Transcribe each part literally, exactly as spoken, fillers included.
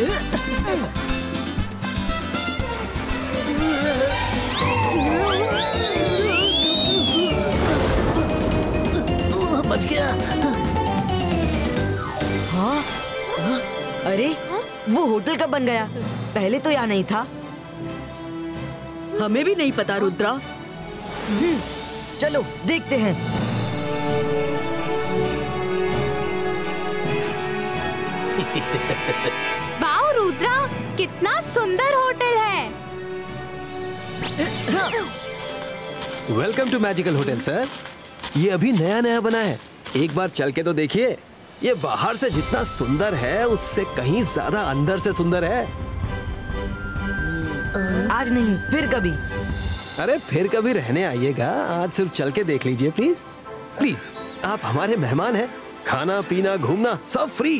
बच गया। हाँ? हाँ? अरे वो होटल कब बन गया? पहले तो यहाँ नहीं था। हमें भी नहीं पता रुद्रा। चलो देखते हैं। वाओ रुद्रा, कितना सुंदर होटल है। Welcome to magical hotel sir. ये अभी नया नया बना है, एक बार चल के तो देखिए। ये बाहर से जितना सुंदर है उससे कहीं ज्यादा अंदर से सुंदर है। आज नहीं, फिर कभी। अरे फिर कभी रहने आइएगा, आज सिर्फ चल के देख लीजिए प्लीज। प्लीज, आप हमारे मेहमान हैं। खाना पीना घूमना सब फ्री।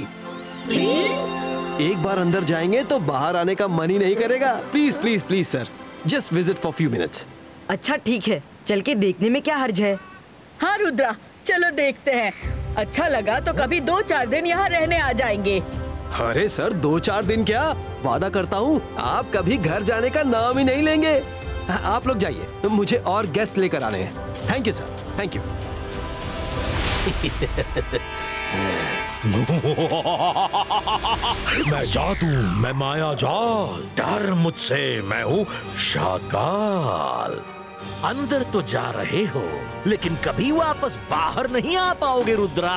एक बार अंदर जाएंगे तो बाहर आने का मन ही नहीं करेगा। Please please please sir, just visit for few minutes. अच्छा ठीक है, चल के देखने में क्या हर्ज है। हाँ रुद्रा, चलो देखते हैं। अच्छा लगा तो कभी दो चार दिन यहाँ रहने आ जाएंगे। अरे सर, दो चार दिन क्या, वादा करता हूँ आप कभी घर जाने का नाम ही नहीं लेंगे। आप लोग जाइए, मुझे और गेस्ट लेकर आने हैं। Thank you sir, thank you. मैं जादू, मैं माया जाल, डर मुझसे, मैं हूँ शाकाल। अंदर तो जा रहे हो लेकिन कभी वापस बाहर नहीं आ पाओगे रुद्रा।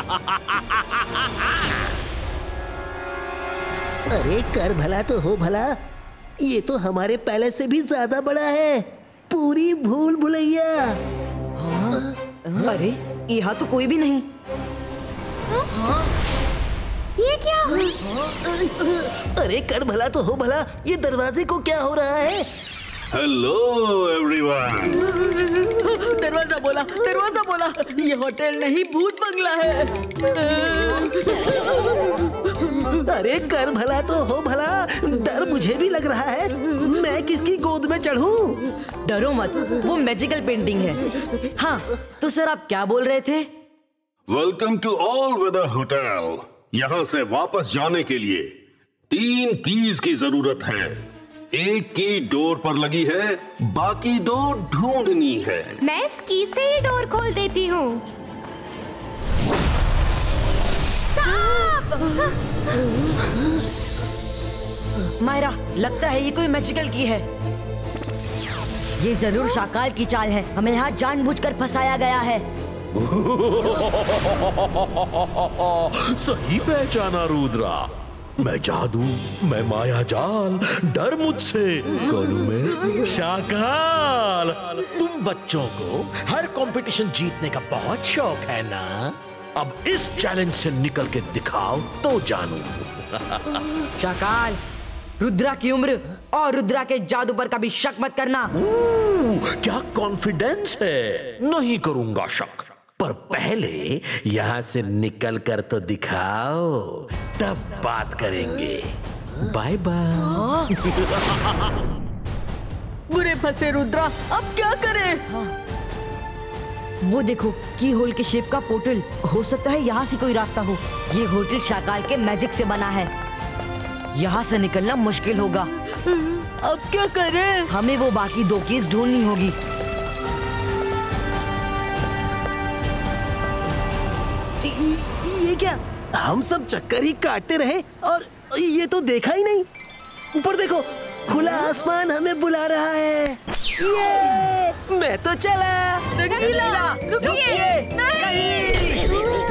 अरे कर भला तो हो भला, ये तो हमारे पैलेस से भी ज्यादा बड़ा है। पूरी भूल भुलैया। हाँ? अरे यहाँ तो कोई भी नहीं। हाँ? ये क्या? अरे कर भला तो हो भला, ये दरवाजे को क्या हो रहा है? Hello everyone. दरवाजा बोला, दरवाजा बोला। ये होटल नहीं, भूत बंगला है। अरे कर भला तो हो भला, डर मुझे भी लग रहा है। मैं किसकी गोद में चढ़ूं? डरो मत, वो मैजिकल पेंटिंग है। हाँ तो सर आप क्या बोल रहे थे? Welcome to all weather hotel. यहाँ से वापस जाने के लिए तीन कीज की जरूरत है। एक की डोर पर लगी है, बाकी दो ढूंढनी है। मैं इस की से ही डोर खोल देती हूँ। मायरा, लगता है ये कोई मैजिकल की है। ये जरूर शाकाल की चाल है, हमें यहाँ जानबूझकर फंसाया गया है। सही पहचाना रुद्रा। मैं जादू, मैं माया जाल, डर मुझसे, कौन हूं मैं? शाकाल। तुम बच्चों को हर कंपटीशन जीतने का बहुत शौक है ना? अब इस चैलेंज से निकल के दिखाओ तो जानू। शाकाल, रुद्रा की उम्र और रुद्रा के जादू पर कभी शक मत करना। क्या कॉन्फिडेंस है? नहीं करूंगा शक, पर पहले यहाँ से निकल कर तो दिखाओ, तब बात करेंगे। Bye bye. बुरे फंसे रुद्रा, अब क्या करें? वो देखो, की होल के शेप का पोर्टल। हो सकता है यहाँ से कोई रास्ता हो। ये होटल शाकाल के मैजिक से बना है, यहाँ से निकलना मुश्किल होगा। अब क्या करें? हमें वो बाकी दो कीज ढूंढनी होगी। ये क्या, हम सब चक्कर ही काटते रहे और ये तो देखा ही नहीं। ऊपर देखो, खुला आसमान हमें बुला रहा है। ये मैं तो चला। रंगीला, रुकिए। नहीं।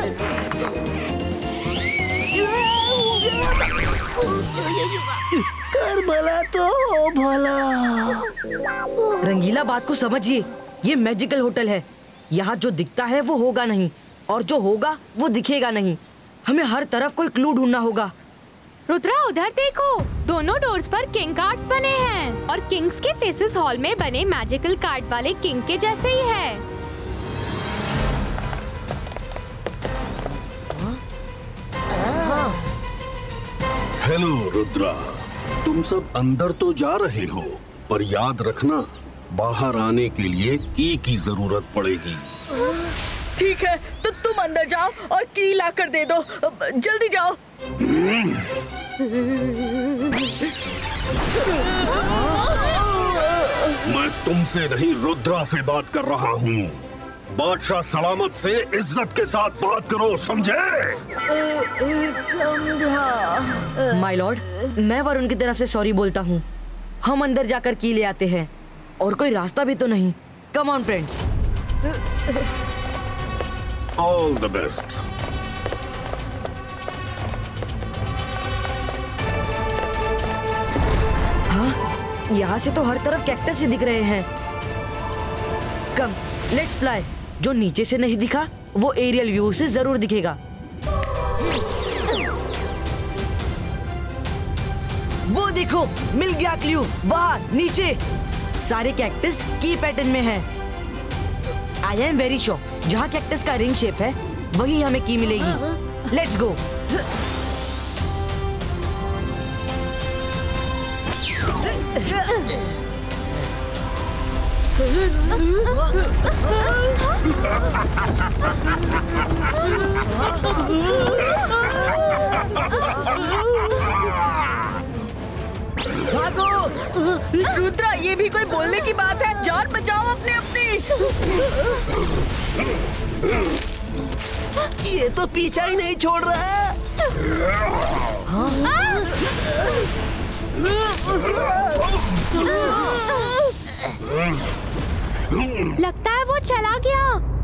कर भला तो हो भला। रंगीला, बात को समझिए, ये मैजिकल होटल है। यहाँ जो दिखता है वो होगा नहीं, और जो होगा वो दिखेगा नहीं। हमें हर तरफ कोई क्लू ढूंढना होगा। रुद्रा, उधर देखो, दोनों डोर्स पर किंग कार्ड्स बने हैं और किंग्स के फेसेस हॉल में बने मैजिकल कार्ड वाले किंग के जैसे ही है। हेलो रुद्रा, तुम सब अंदर तो जा रहे हो, पर याद रखना बाहर आने के लिए की की जरूरत पड़ेगी। ठीक है, तो तुम अंदर जाओ और की ला कर दे दो। जल्दी जाओ। मैं तुमसे नहीं रुद्रा से बात कर रहा हूँ। बादशाह सलामत से इज्जत के साथ बात करो, समझे? माय लॉर्ड, मैं वरुण की तरफ से सॉरी बोलता हूँ। हम अंदर जाकर की ले आते हैं और कोई रास्ता भी तो नहीं। Come on friends. All the best. हाँ, यहाँ से तो हर तरफ कैक्टस ही दिख रहे हैं। Come, let's fly. जो नीचे से नहीं दिखा वो एरियल व्यू से जरूर दिखेगा। वो देखो, मिल गया क्लू। वहाँ नीचे सारे कैक्टस की पैटर्न में है। आई एम वेरी श्योर जहाँ कैक्टस का रिंग शेप है वही हमें की मिलेगी। Let's go. रुद्रा, ये भी कोई बोलने की बात है? जान बचाओ अपनी अपनी। ये तो पीछा ही नहीं छोड़ रहा है। लगता है वो चला गया।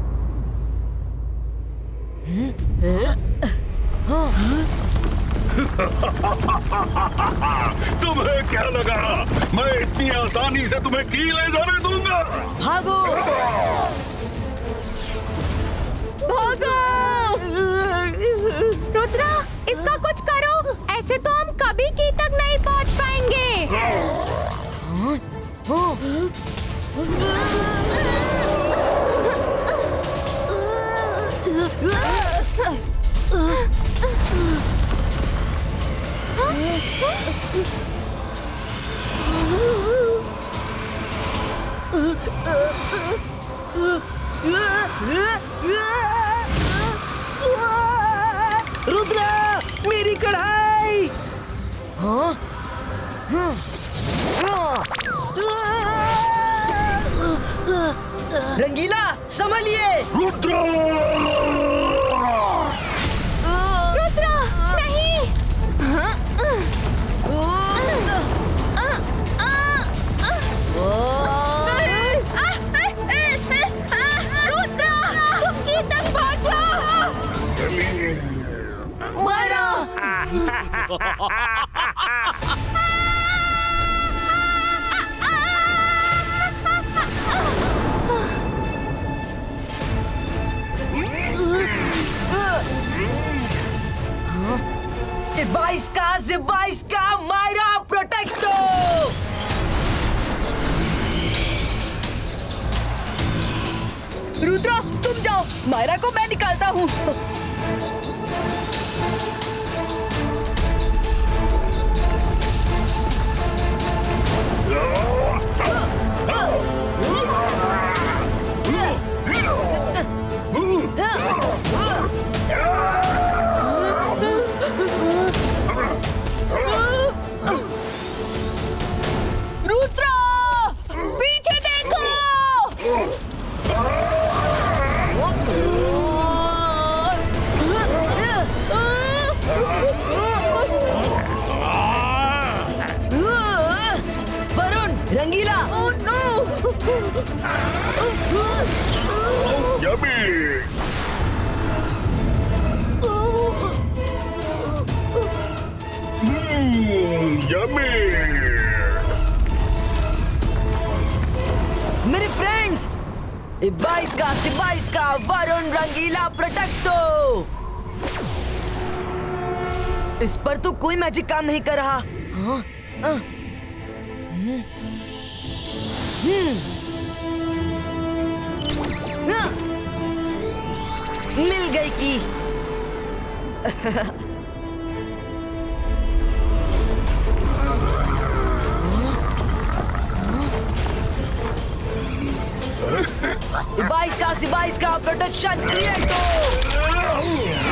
तुम्हें क्या लगा मैं इतनी आसानी से तुम्हें की ले जाने दूंगा? भागो भागो! रुद्रा, इसका कुछ करो, ऐसे तो हम कभी की तक नहीं पहुंच पाएंगे। रुद्रा, मेरी कढ़ाई! हाँ? हाँ? रंगीला, संभलिए! रुद्रा! रुद्रा, नहीं! रुद्रा, तुम की तक पहुंचो! मारा! बाईस का बाईस का मायरा प्रोटेक्टो। रुद्रा, तुम जाओ, मायरा को मैं निकालता हूँ। रुद्रा, पीछे देखो! वरुण, रंगीला! Oh no! Yummy! Hmm, yummy! मेरे फ्रेंड्स, बाईस का बाईस का वरुण रंगीला प्रोटेक्टो। इस पर तो कोई मैजिक काम नहीं कर रहा। हाँ? हाँ? हम्म। हम्म। हाँ? मिल गई की। बाईस का बाईस का प्रोटेक्शन क्रिएट हो।